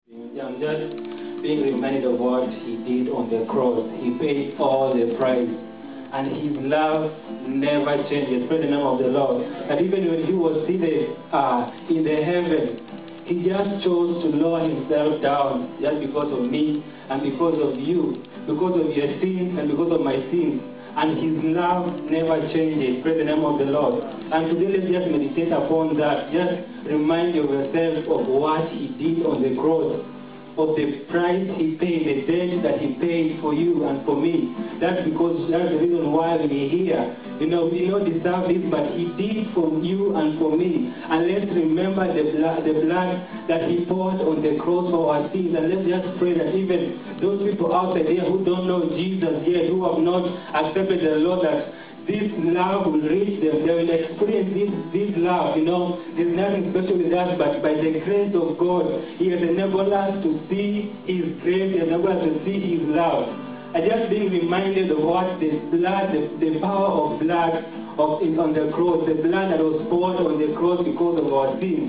I'm just being reminded of what he did on the cross. He paid all the price, and his love never changes. Praise the name of the Lord. And even when he was seated in the heaven, he just chose to lower himself down just because of me and because of you, because of your sins and because of my sins. And his love never changes. Praise the name of the Lord. And today let's just meditate upon that. Just remind yourself of what he did on the cross, of the price he paid, the debt that he paid for you and for me. That's because that's the reason why we're here. You know, we don't deserve this, but he did for you and for me. And let's remember the blood that he poured on the cross for our sins. And let's just pray that even those people outside there who don't know Jesus yet, who have not accepted the Lord, that this love will reach them. They will experience this love. You know, there's nothing special with us, but by the grace of God, he has enabled us to see his grace, he has enabled us to see his love. I just being reminded of what the blood, the power of blood on the cross, the blood that was poured on the cross because of our sins.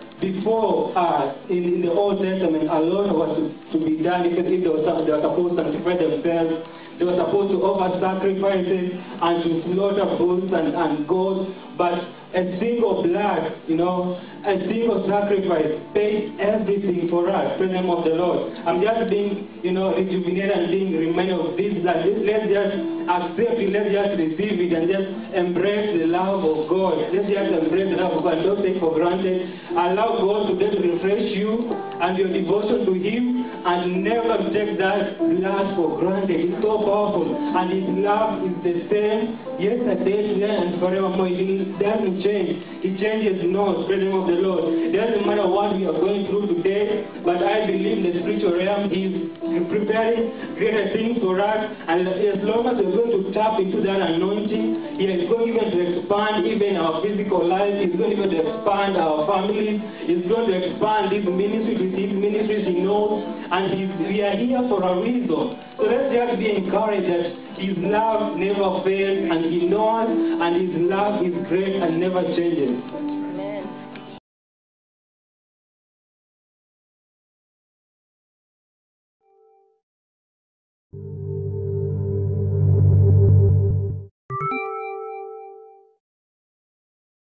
Before, in the Old Testament, a lot was to be done because they were supposed to sanctify themselves. They were supposed to offer sacrifices and to slaughter bulls and goats. But a single blood, you know, a single sacrifice paid everything for us. Praise the name of the Lord. I'm just being, you know, rejuvenated and being reminded of this blood. Let's just accept it, let's just receive it and just embrace the love of God. Let's just embrace the love of God. Don't take for granted. Allow God to just refresh you and your devotion to him, and never take that blood for granted. It's so powerful, and his love is the same yesterday, today, and forevermore. It doesn't change. It changes not. Praise the name of the Lord. It doesn't matter what we are going through today, but I believe the spiritual realm is preparing greater things for us, and as long as we're going to tap into that anointing, he is going even to expand even our physical life. He's going even to expand our families. He's going to expand this ministry with his ministries he knows, and we are here for a reason. So let's just be encouraged that his love never fails, and he knows, and his love is great and never changes.